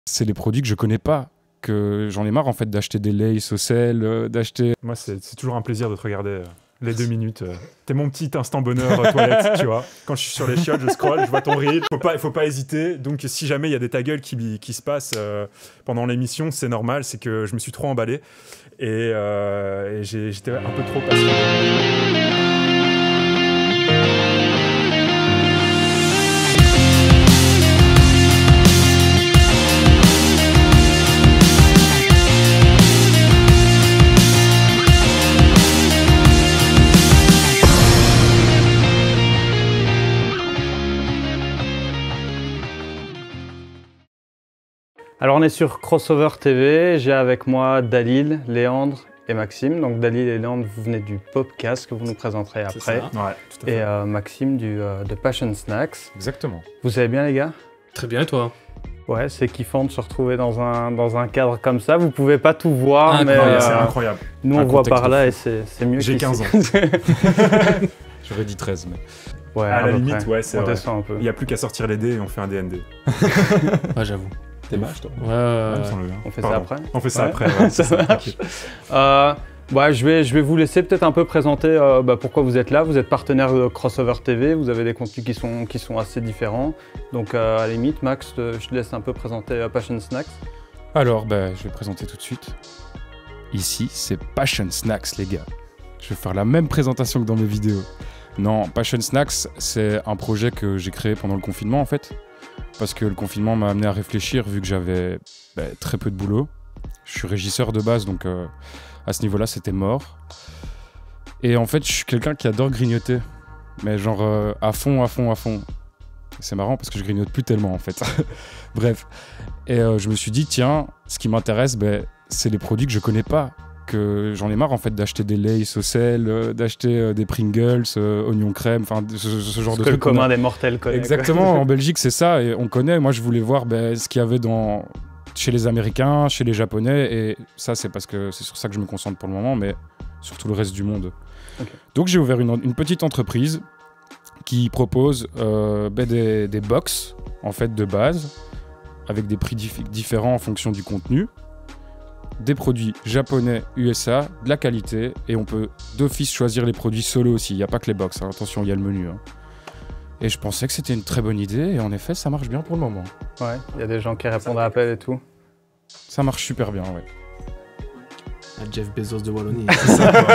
C'est les produits que je connais pas, que j'en ai marre en fait d'acheter des Lay's au sel, d'acheter... Moi, c'est toujours un plaisir de te regarder les 2 minutes. T'es mon petit instant bonheur toilette, tu vois. Quand je suis sur les chiottes, je scrolle, je vois ton reel. Faut pas hésiter. Donc, si jamais il y a des ta gueule qui se passent pendant l'émission, c'est normal, c'est que je me suis trop emballé. Et j'étais un peu trop passionné. Alors on est sur Crossover TV, j'ai avec moi Dalil, Léandre et Maxime. Donc Dalil et Léandre, vous venez du podcast que vous nous présenterez après. Ouais, tout à fait. Et Maxime de Passion Snacks. Exactement. Vous allez bien les gars? Très bien et toi? Ouais, c'est kiffant de se retrouver dans un cadre comme ça. Vous pouvez pas tout voir, mais c'est incroyable. Nous on voit par là et c'est mieux. J'ai 15 ans. J'aurais dit 13, mais... Ouais, à la limite, ouais, c'est vrai. Un peu. Il n'y a plus qu'à sortir les dés et on fait un DND. Ouais, j'avoue. T'es mage, toi? Ouais. On fait ça après? On fait ça après, ouais, ça marche. Je vais vous laisser peut-être un peu présenter pourquoi vous êtes là. Vous êtes partenaire de Crossover TV, vous avez des contenus qui sont assez différents. Donc à la limite, Max, je te laisse un peu présenter Passion Snacks. Alors, je vais présenter tout de suite. Ici, c'est Passion Snacks, les gars. Je vais faire la même présentation que dans mes vidéos. Non, Passion Snacks, c'est un projet que j'ai créé pendant le confinement, en fait. Parce que le confinement m'a amené à réfléchir, vu que j'avais très peu de boulot. Je suis régisseur de base, donc à ce niveau-là, c'était mort. Et en fait, je suis quelqu'un qui adore grignoter. Mais genre à fond. C'est marrant parce que je grignote plus tellement, en fait. Bref. Et je me suis dit, tiens, ce qui m'intéresse, c'est les produits que je connais pas. Que j'en ai marre, en fait, d'acheter des Lay's au sel, d'acheter des Pringles, oignons crème, enfin, ce genre de trucs. Le commun des mortels connaît. Exactement, en Belgique, c'est ça, et on connaît. Moi, je voulais voir ce qu'il y avait chez les Américains, chez les Japonais, et ça, c'est parce que c'est sur ça que je me concentre pour le moment, mais sur tout le reste du monde. Okay. Donc, j'ai ouvert une petite entreprise qui propose des box, en fait, de base, avec des prix différents en fonction du contenu. Des produits japonais, USA, de la qualité, et on peut d'office choisir les produits solo aussi. Il n'y a pas que les box, hein. Attention, il y a le menu. Hein. Et je pensais que c'était une très bonne idée, et en effet, ça marche bien pour le moment. Ouais, il y a des gens qui répondent à l'appel et tout. Ça marche super bien, ouais. Jeff Bezos de Wallonie. C'est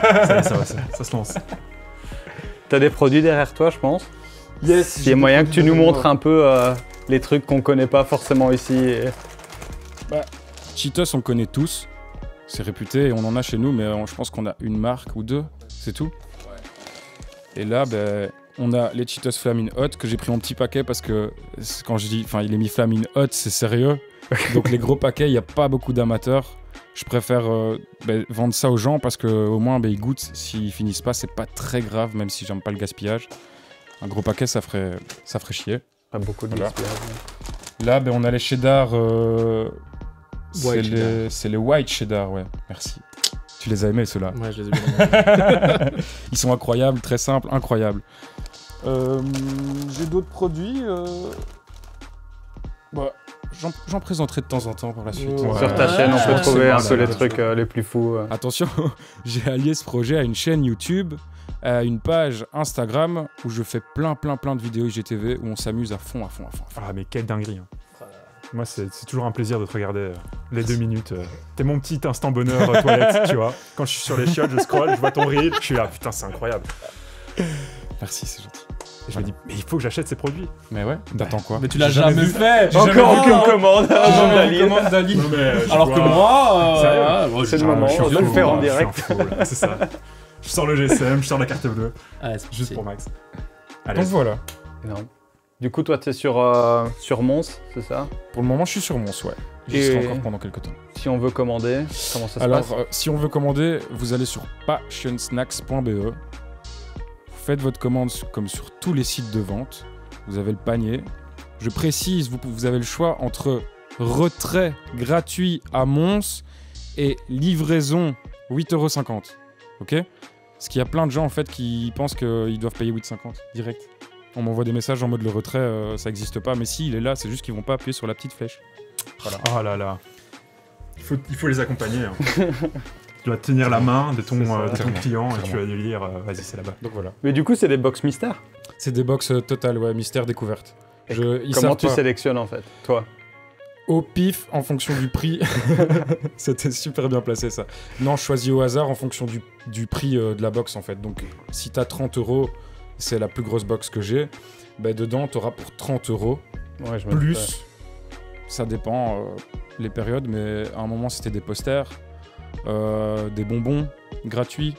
ça se lance. T'as des produits derrière toi, je pense. Yes. Il y a moyen que tu nous montres un peu les trucs qu'on connaît pas forcément ici. Et... Cheetos, on connaît tous. C'est réputé et on en a chez nous, mais je pense qu'on a une marque ou deux, c'est tout. Ouais. Et là, on a les Cheetos Flamin' Hot que j'ai pris en petit paquet parce que quand je dis, il est mis Flamin' Hot, c'est sérieux. Donc les gros paquets, il n'y a pas beaucoup d'amateurs. Je préfère vendre ça aux gens parce qu'au moins ils goûtent. S'ils finissent pas, c'est pas très grave, même si j'aime pas le gaspillage. Un gros paquet, ça ferait chier. Pas beaucoup de gaspillage. Là, on a les cheddar. C'est les white cheddar, ouais. Merci. Tu les as aimés, ceux-là? Ouais, je les ai bien aimés. Ils sont incroyables, très simples, incroyables. J'ai d'autres produits. J'en présenterai de temps en temps par la suite. Ouais. Sur ta chaîne, on peut trouver un peu les trucs les plus fous. Attention, j'ai allié ce projet à une chaîne YouTube, à une page Instagram où je fais plein de vidéos IGTV où on s'amuse à fond. Ah, mais quelle dinguerie, hein. Moi, c'est toujours un plaisir de te regarder les 2 minutes. T'es mon petit instant bonheur toilette, tu vois. Quand je suis sur les chiottes, je scrolle, je vois ton reel, je suis là, putain, c'est incroyable. Merci, c'est gentil. Et je me dis, mais il faut que j'achète ces produits. Mais ouais, t'attends quoi? Mais tu l'as jamais fait. Encore aucune commande. Dalil. Alors que moi, c'est le moment, on doit le faire en direct. C'est ça. Je sors le GSM, je sors la carte bleue. Juste pour Max. Donc voilà. Énorme. Du coup, toi, tu es sur Mons, c'est ça? Pour le moment, je suis sur Mons, ouais. J'y serai encore pendant quelques temps. Si on veut commander, comment ça se passe? Alors, si on veut commander, vous allez sur passionsnacks.be. Vous faites votre commande comme sur tous les sites de vente. Vous avez le panier. Je précise, vous avez le choix entre retrait gratuit à Mons et livraison 8,50 €. Ok? Parce qu'il y a plein de gens, en fait, qui pensent qu'ils doivent payer 8,50 € direct. On m'envoie des messages en mode le retrait, ça n'existe pas. Mais si, il est là, c'est juste qu'ils vont pas appuyer sur la petite flèche. Voilà. Oh là là. Il faut les accompagner. Hein. Tu dois tenir la main de ton client et tu vas lui dire vas-y, c'est là-bas. Donc voilà. Mais du coup, c'est des box mystères. C'est des box totales, ouais, mystère découverte. Comment tu sélectionnes en fait, toi? Au pif, en fonction du prix. C'était super bien placé ça. Non, je choisis au hasard en fonction du prix de la box en fait. Donc si t'as 30 €, c'est la plus grosse box que j'ai. Bah, dedans, t'auras pour 30 €. Ouais, Plus, ça dépend les périodes, mais à un moment c'était des posters, des bonbons gratuits.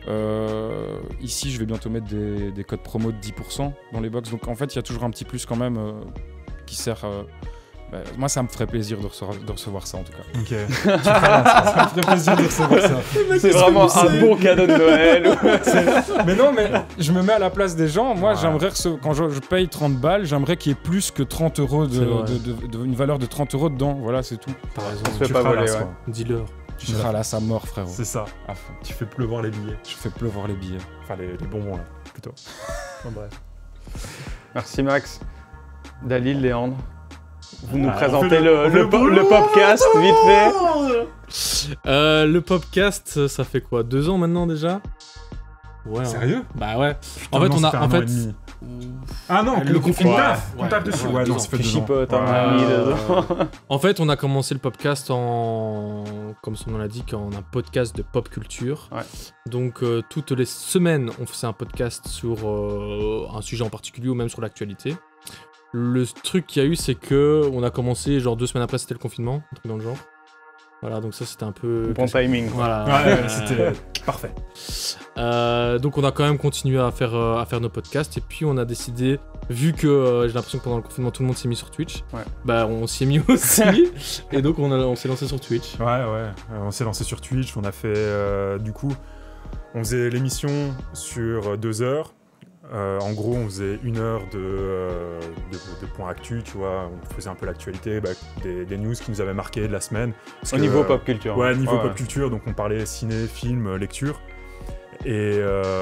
Ici, je vais bientôt mettre des codes promo de 10% dans les box. Donc en fait, il y a toujours un petit plus quand même qui sert. Moi, ça me ferait plaisir de recevoir ça en tout cas. Ok. Ça me ferait plaisir de recevoir ça. C'est vraiment un bon cadeau de Noël. Mais non, mais je me mets à la place des gens. Moi, Ouais. j'aimerais quand je paye 30 balles, j'aimerais qu'il y ait plus que 30 € une valeur de 30 € dedans. Voilà, c'est tout. T'as raison. On se fait pas voler, ouais. Dis-leur. Tu seras là, ça mort, frérot. C'est ça. À fond. Tu fais pleuvoir les billets. Je fais pleuvoir les billets. Enfin, les bonbons, là, plutôt. Bref. Merci Max. Dalil, Léandre. Vous nous on présentez fait le podcast vite fait. Le podcast, ça fait quoi, 2 ans maintenant déjà? Ouais. Hein. Sérieux? Bah ouais. Putain, En fait, non, on ça a. fait En un an fait. et demi. Ah non, Le confinement. On tape dessus. Ouais, 2 non, ans. ça fait Tu 2 ans. chipotes, on Ouais. a mis dedans. En fait, on a commencé le podcast comme son nom l'indique, en un podcast de pop culture. Ouais. Donc, toutes les semaines, on faisait un podcast sur un sujet en particulier ou même sur l'actualité. Le truc qu'il y a eu, c'est que on a commencé, genre 2 semaines après, c'était le confinement, un truc dans le genre. Voilà, donc ça, c'était un peu... Bon timing. Voilà. Ouais, c'était parfait. Donc on a quand même continué à faire nos podcasts et puis on a décidé, vu que j'ai l'impression que pendant le confinement tout le monde s'est mis sur Twitch, Ouais. bah on s'y est mis aussi et donc on s'est lancé sur Twitch. Ouais. On s'est lancé sur Twitch. On a fait, du coup, on faisait l'émission sur 2 heures. En gros, on faisait 1 heure de points actu, tu vois. On faisait un peu l'actualité, des news qui nous avaient marqué de la semaine. Parce Au que, niveau pop culture. Ouais, niveau pop culture, donc on parlait ciné, film, lecture. Et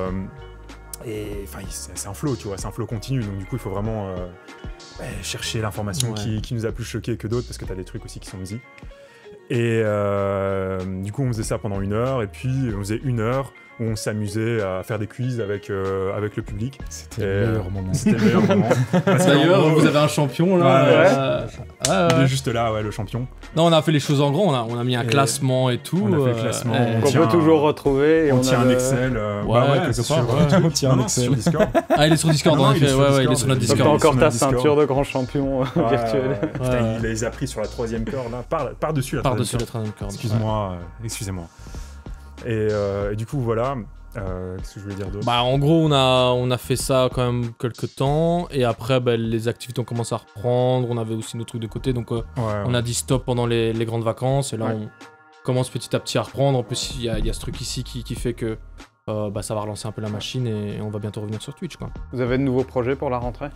enfin, c'est un flow, tu vois, c'est un flow continu. Donc du coup, il faut vraiment chercher l'information Ouais. qui nous a plus choqué que d'autres, parce que t'as des trucs aussi qui sont dit. Et du coup, on faisait ça pendant 1 heure, et puis on faisait 1 heure où on s'amusait à faire des quiz avec le public. C'était Et, le meilleur moment. C'était le meilleur moment. Parce qu'en D'ailleurs, gros, vous avez un champion là. Ouais. Il ouais. est juste là, ouais, le champion. Non, on a fait les choses en grand, on a mis un Et classement et tout. on a fait le classement, Qu'on tient peut toujours retrouver. Et On tient a un le- Excel. quelque c'est part, sur, ouais. On tient un non, c'est Excel. sur Discord. Ah, il est sur Discord, Non, en il est effet, sur ouais, il est Discord, sur notre il est Donc sur t'as Discord. encore ta sur Discord. ceinture de grand champion virtuel. Putain, Ouais. il les a pris sur la 3e corde, là, par-dessus la 3e Par-dessus corde. le troisième corde. Excusez-moi. Et du coup, voilà. Qu'est-ce que je voulais dire d'autre? Bah en gros on a fait ça quand même quelques temps et après bah, les activités ont commencé à reprendre, on avait aussi nos trucs de côté donc on a dit stop pendant les grandes vacances et là Ouais. on commence petit à petit à reprendre. En plus il y a ce truc ici qui fait que bah, ça va relancer un peu la machine et on va bientôt revenir sur Twitch quoi. Vous avez de nouveaux projets pour la rentrée?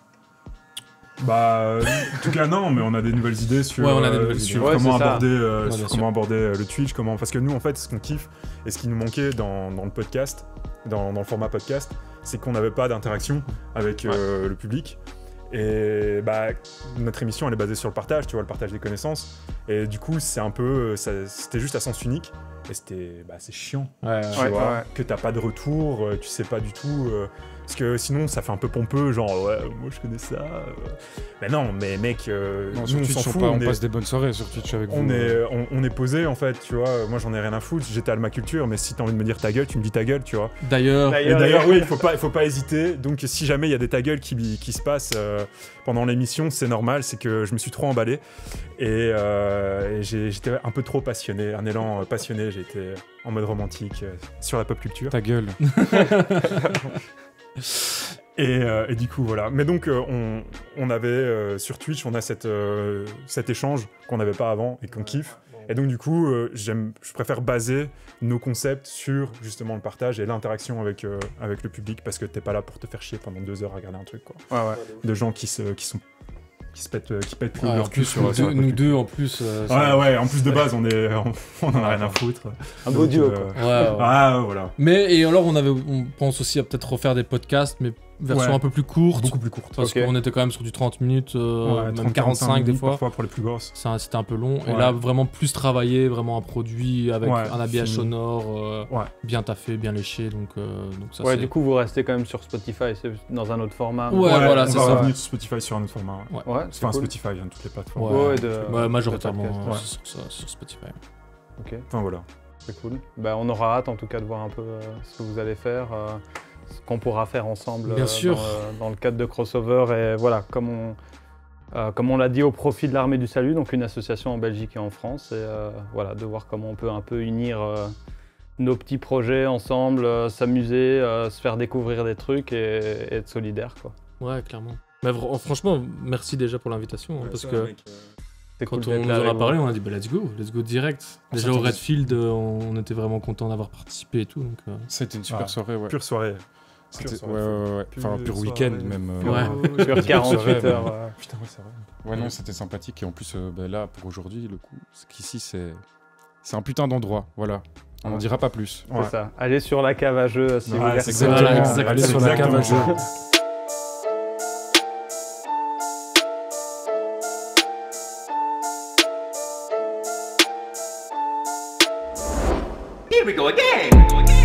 Bah, en tout cas, non, mais on a des nouvelles idées sur, Ouais, on a des nouvelles sur idées. Ouais, comment c'est ça. aborder, bien sur sûr. comment aborder le Twitch. Parce que nous, en fait, ce qu'on kiffe et ce qui nous manquait dans le podcast, dans le format podcast, c'est qu'on n'avait pas d'interaction avec le public. Et bah, notre émission, elle est basée sur le partage, tu vois, le partage des connaissances. Et du coup, c'est un peu, c'était juste à sens unique. Et c'est chiant, Ouais, tu Ouais, vois, ouais. que t'as pas de retour, tu sais pas du tout. Parce que sinon, ça fait un peu pompeux, genre, ouais, moi je connais ça. Mais non, mais mec, Non, nous, sur on Twitch, s'en fout. on passe des bonnes soirées sur Twitch avec vous. On est posé, en fait, tu vois. Moi, j'en ai rien à foutre, j'étale ma culture, mais si t'as envie de me dire ta gueule, tu me dis ta gueule, tu vois. D'ailleurs Et d'ailleurs, oui, il faut pas hésiter. Donc, si jamais il y a des ta gueule qui se passent pendant l'émission, c'est normal, c'est que je me suis trop emballé. Et j'étais un peu trop passionné, un élan passionné, j'ai été en mode romantique sur la pop culture. Ta gueule. Et du coup, voilà. Mais donc, on avait sur Twitch, on a cet échange qu'on n'avait pas avant et qu'on kiffe. Et donc, du coup, je préfère baser nos concepts sur justement le partage et l'interaction avec le public parce que t'es pas là pour te faire chier pendant 2 heures à regarder un truc, quoi. Ouais, ouais. De gens qui pètent ouais, en leur cul plus sur nous la deux, pop nous culture. deux en plus Ouais, en plus de base, on en a rien à foutre. Un beau Donc, duo, quoi. ouais. Ah, voilà. Mais et alors on pense aussi à peut-être refaire des podcasts mais version Ouais. un peu plus courte. Beaucoup plus courte. Parce Ok. qu'on était quand même sur du 30 minutes, Ouais, même 30, 45 des minutes fois. Parfois pour les plus grosses. C'était un peu long. Et Ouais. là, vraiment plus travaillé, vraiment un produit avec Ouais, un habillage fini. sonore, Ouais. bien taffé, bien léché. Donc ça, Ouais, c'est... du coup, vous restez quand même sur Spotify, c'est dans un autre format. Ouais, voilà, on c'est va ça. revenir sur Spotify sur un autre format. Ouais. Ouais, c'est Enfin, cool. Spotify, hein, toutes les plateformes. Ouais. Ouais, de- Ouais, majoritairement de podcast, sur Spotify. Ok, Enfin, voilà. c'est cool. Bah, on aura hâte en tout cas de voir un peu ce que vous allez faire, ce qu'on pourra faire ensemble Bien sûr. Dans le cadre de Crossover. Et voilà, comme on l'a dit, au profit de l'Armée du Salut, donc une association en Belgique et en France. Et voilà, de voir comment on peut un peu unir nos petits projets ensemble, s'amuser, se faire découvrir des trucs et être solidaire, quoi. Ouais, clairement. Mais franchement, merci déjà pour l'invitation. Hein, parce que C'est quand cool on d'être nous là en a avec parlé, vous. on a dit bah, let's go direct. On Déjà au s'attendait- Redfield, on était vraiment content d'avoir participé et tout. Donc, C'était une super Ah, soirée, ouais. Pure soirée. C'était- pure soirée. ouais. Enfin, pur Pure week-end soirée. même. Ouais. Sur 48 soirée, heures. Putain, ouais, c'est vrai. Ouais, non, c'était sympathique. Et en plus, là, pour aujourd'hui, le coup, c'est qu'ici, c'est un putain d'endroit. Voilà. On n'en Ouais. dira pas plus. C'est Ouais. ça. Allez sur la cave à jeu si vous Ouais, voulez. c'est Exactement. Voilà, exactement. Allez sur la cave à jeu. Here we go again.